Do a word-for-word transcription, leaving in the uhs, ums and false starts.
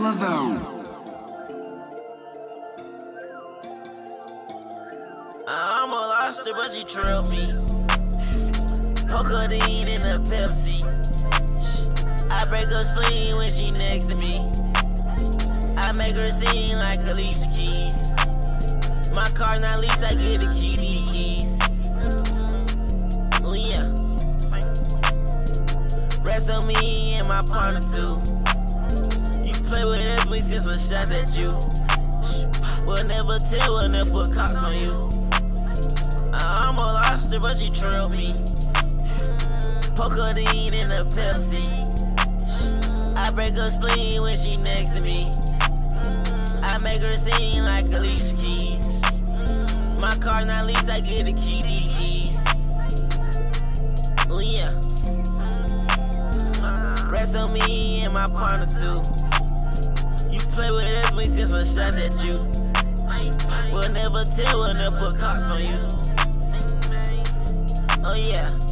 levieux. I'm a lobster, but she trailed me. Codeine in the Pepsi. I break her spleen when she next to me. I make her sing like Alicia Keys. My car not leased, I get the key, the keys. Oh yeah. Rest on me and my partner too. You play with us, we send some shots at you. We'll never tell, we'll never put cops on you. I'm a lobster, but she trailed me. Codeine in the Pepsi. I break her spleen when she next to me. I make her sing like Alicia Keys. My car not leased, I get the key, the keys. Oh yeah. Rest on me and my partner too. You play with us, we send some shots at you. We'll never tell, we'll never put cops on you. Oh yeah.